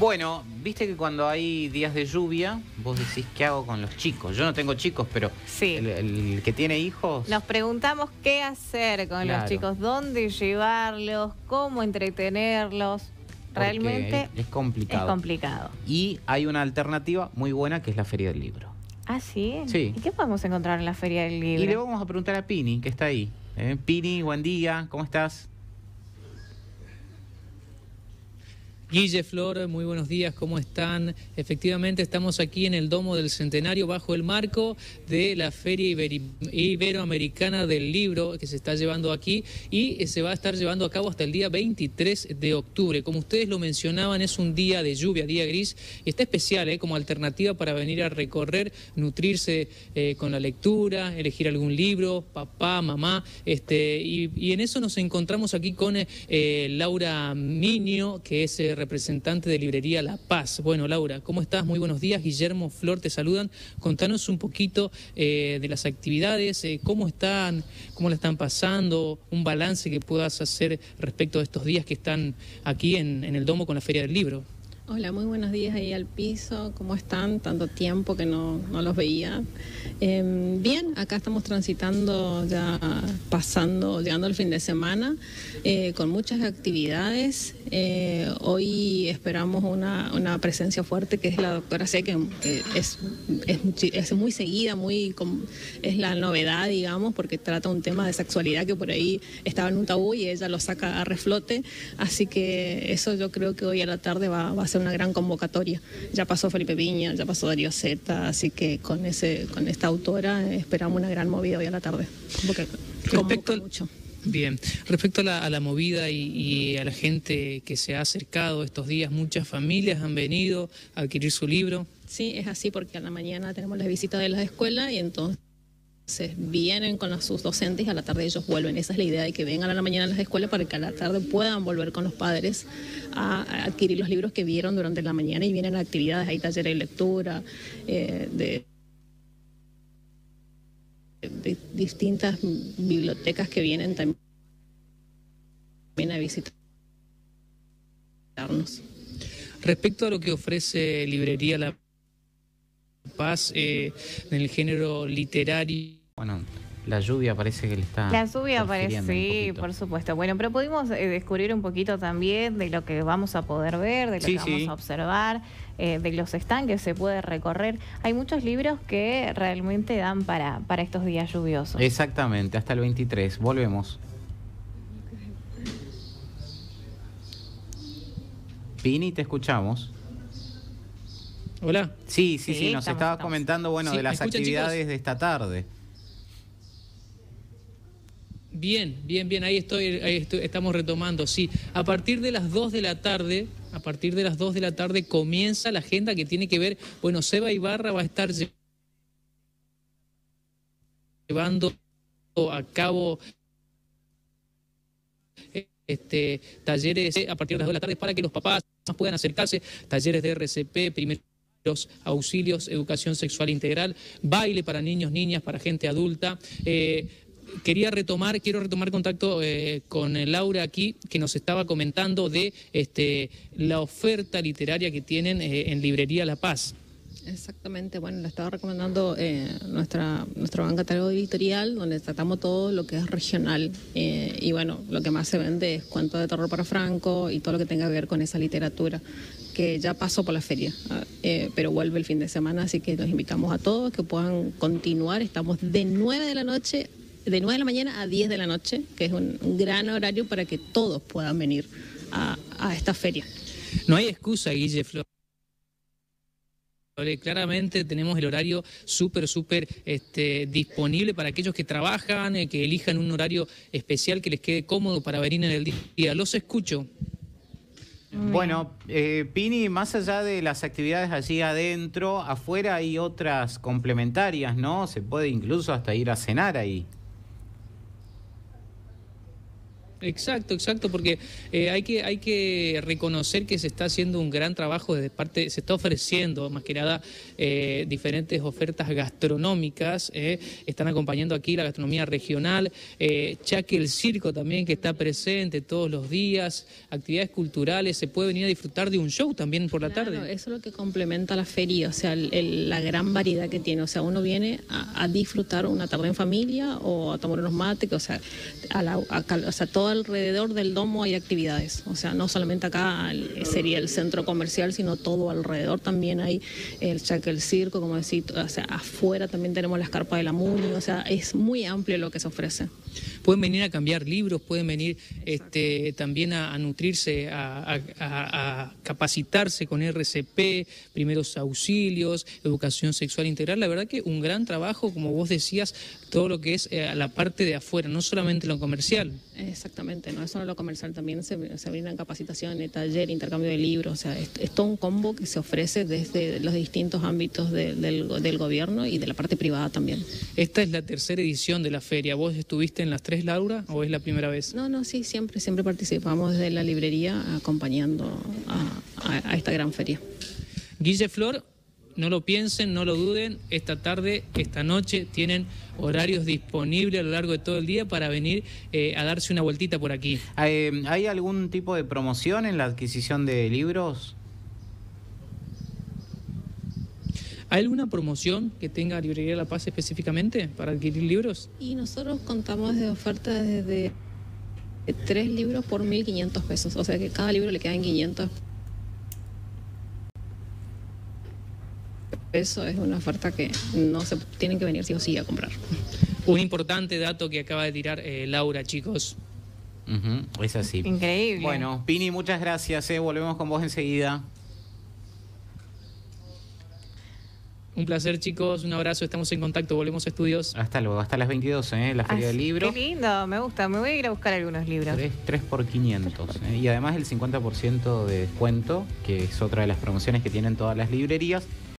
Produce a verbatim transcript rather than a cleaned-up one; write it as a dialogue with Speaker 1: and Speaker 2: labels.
Speaker 1: Bueno, viste que cuando hay días de lluvia, vos decís, ¿qué hago con los chicos? Yo no tengo chicos, pero
Speaker 2: sí.
Speaker 1: el, el que tiene hijos...
Speaker 2: Nos preguntamos qué hacer con
Speaker 1: Claro.
Speaker 2: los chicos, dónde llevarlos, cómo entretenerlos. Realmente
Speaker 1: es complicado.
Speaker 2: es complicado.
Speaker 1: Y hay una alternativa muy buena que es la Feria del Libro.
Speaker 2: ¿Ah, sí?
Speaker 1: Sí.
Speaker 2: ¿Y qué podemos encontrar en la Feria del Libro?
Speaker 1: Y le vamos a preguntar a Pini, que está ahí. ¿Eh? Pini, buen día, ¿cómo estás?
Speaker 3: Guille, Flor, muy buenos días, ¿cómo están? Efectivamente estamos aquí en el Domo del Centenario bajo el marco de la Feria Iberi Iberoamericana del Libro que se está llevando aquí y se va a estar llevando a cabo hasta el día veintitrés de octubre. Como ustedes lo mencionaban, es un día de lluvia, día gris, y está especial ¿eh? como alternativa para venir a recorrer, nutrirse eh, con la lectura, elegir algún libro, papá, mamá, este, y, y en eso nos encontramos aquí con eh, Laura Miño, que es eh, representante de Librería La Paz. Bueno, Laura, ¿cómo estás? Muy buenos días. Guillermo, Flor, te saludan. Contanos un poquito eh, de las actividades, eh, cómo están, cómo la están pasando, un balance que puedas hacer respecto de estos días que están aquí en, en el Domo con la Feria del Libro.
Speaker 4: Hola, muy buenos días ahí al piso. ¿Cómo están? Tanto tiempo que no, no los veía. Eh, bien, acá estamos transitando, ya pasando, llegando al fin de semana, eh, con muchas actividades. Eh, hoy esperamos una, una presencia fuerte que es la doctora C, que eh, es, es, es muy seguida, muy es la novedad, digamos, porque trata un tema de sexualidad que por ahí estaba en un tabú y ella lo saca a reflote. Así que eso yo creo que hoy a la tarde va, va a ser una gran convocatoria. Ya pasó Felipe Piña, ya pasó Darío Zeta, así que con ese con esta autora esperamos una gran movida hoy a la tarde. Porque
Speaker 3: Respecto al,
Speaker 4: mucho.
Speaker 3: Bien, respecto a la, a la movida y, y a la gente que se ha acercado estos días, muchas familias han venido a adquirir su libro.
Speaker 4: Sí, es así porque a la mañana tenemos las visitas de las escuelas y entonces vienen con los, sus docentes y a la tarde ellos vuelven. Esa es la idea, de que vengan a la mañana a las escuelas para que a la tarde puedan volver con los padres a, a adquirir los libros que vieron durante la mañana, y vienen actividades, hay talleres de lectura, eh, de, de distintas bibliotecas que vienen también a visitarnos.
Speaker 3: Respecto a lo que ofrece Librería La Paz eh, en el género literario.
Speaker 1: Bueno, la lluvia parece que le está...
Speaker 2: La lluvia parece, sí, por supuesto. Bueno, pero pudimos eh, descubrir un poquito también de lo que vamos a poder ver, de lo
Speaker 1: sí,
Speaker 2: que vamos
Speaker 1: sí.
Speaker 2: a observar, eh, de los stands que se puede recorrer. Hay muchos libros que realmente dan para, para estos días lluviosos.
Speaker 1: Exactamente, hasta el veintitrés. Volvemos. Pini, te escuchamos.
Speaker 3: Hola.
Speaker 1: Sí, sí, sí,
Speaker 2: sí
Speaker 1: nos
Speaker 2: estamos,
Speaker 1: estabas
Speaker 2: estamos.
Speaker 1: comentando, bueno,
Speaker 3: Sí,
Speaker 1: de las
Speaker 3: ¿me escuchan,
Speaker 1: actividades
Speaker 3: chicos?
Speaker 1: de esta tarde.
Speaker 3: Bien, bien, bien, ahí estoy, ahí estoy, estamos retomando, sí. A partir de las dos de la tarde, a partir de las dos de la tarde comienza la agenda que tiene que ver, bueno, Seba Ibarra va a estar llevando a cabo este talleres a partir de las dos de la tarde para que los papás puedan acercarse, talleres de R C P, primeros auxilios, educación sexual integral, baile para niños, niñas, para gente adulta. Eh, Quería retomar, quiero retomar contacto eh, con Laura aquí, que nos estaba comentando de este, la oferta literaria que tienen eh, en Librería La Paz.
Speaker 4: Exactamente, bueno, le estaba recomendando eh, nuestra nuestro catálogo editorial, donde tratamos todo lo que es regional, eh, y bueno, lo que más se vende es Cuento de Terror para Franco y todo lo que tenga que ver con esa literatura, que ya pasó por la feria, eh, pero vuelve el fin de semana, así que los invitamos a todos que puedan continuar. Estamos de nueve de la noche, de nueve de la mañana a diez de la noche, que es un, un gran horario para que todos puedan venir a, a esta feria.
Speaker 3: No hay excusa, Guille, Flor. Claramente tenemos el horario súper, súper este, disponible para aquellos que trabajan, eh, que elijan un horario especial que les quede cómodo para venir en el día. Los escucho.
Speaker 1: Bueno, eh, Pini, más allá de las actividades allí adentro, afuera hay otras complementarias, ¿no? Se puede incluso hasta ir a cenar ahí.
Speaker 3: Exacto, exacto, porque eh, hay que hay que reconocer que se está haciendo un gran trabajo de parte, se está ofreciendo más que nada eh, diferentes ofertas gastronómicas, eh, están acompañando aquí la gastronomía regional, eh, ya que el circo también que está presente todos los días, actividades culturales, se puede venir a disfrutar de un show también por la
Speaker 4: Claro,
Speaker 3: tarde.
Speaker 4: eso es lo que complementa la feria, o sea, el- el- la gran variedad que tiene. O sea, uno viene a, a disfrutar una tarde en familia o a tomar unos mates, o sea, a la, a cal- o sea, todo alrededor del domo hay actividades. O sea, no solamente acá el- sería el centro comercial, sino todo alrededor también hay el, ya que el circo, como decís, o sea, afuera también tenemos las carpas de la Muni, o sea, es muy amplio lo que se ofrece.
Speaker 3: Pueden venir a cambiar libros, pueden venir este, también a, a nutrirse, a, a- a- a capacitarse con R C P, primeros auxilios, educación sexual integral. La verdad que un gran trabajo, como vos decías, todo lo que es eh, la parte de afuera, no solamente lo comercial.
Speaker 4: Exactamente, no es solo lo comercial, también se, se brindan capacitaciones, taller, intercambio de libros, o sea, es, es todo un combo que se ofrece desde los distintos ámbitos de- del, del gobierno y de la parte privada también.
Speaker 3: Esta es la tercera edición de la feria. ¿Vos estuviste en las tres, Laura, o es la primera vez?
Speaker 4: No, no, sí, siempre, siempre participamos desde la librería acompañando a, a- a esta gran feria.
Speaker 3: Guille Flor, no lo piensen, no lo duden, esta tarde, esta noche tienen horarios disponibles a lo largo de todo el día para venir eh, a darse una vueltita por aquí.
Speaker 1: Eh, ¿Hay algún tipo de promoción en la adquisición de libros?
Speaker 3: ¿Hay alguna promoción que tenga Librería La Paz específicamente para adquirir libros?
Speaker 4: Y nosotros contamos de ofertas desde tres libros por mil quinientos pesos, o sea que cada libro le quedan quinientos pesos, es una oferta que no se tienen que venir sí o sí a comprar.
Speaker 3: Un importante dato que acaba de tirar eh, Laura, chicos.
Speaker 1: Ujú, es así.
Speaker 2: Increíble.
Speaker 1: Bueno, Pini, muchas gracias. Eh. Volvemos con vos enseguida.
Speaker 3: Un placer, chicos, un abrazo, estamos en contacto, volvemos a estudios.
Speaker 1: Hasta luego, hasta las veintidós, ¿eh? La Feria
Speaker 2: Ah,
Speaker 1: del Libro.
Speaker 2: Qué lindo, me gusta. Me voy a ir a buscar algunos libros.
Speaker 1: tres por quinientos. ¿eh? Y además el cincuenta por ciento de descuento, que es otra de las promociones que tienen todas las librerías.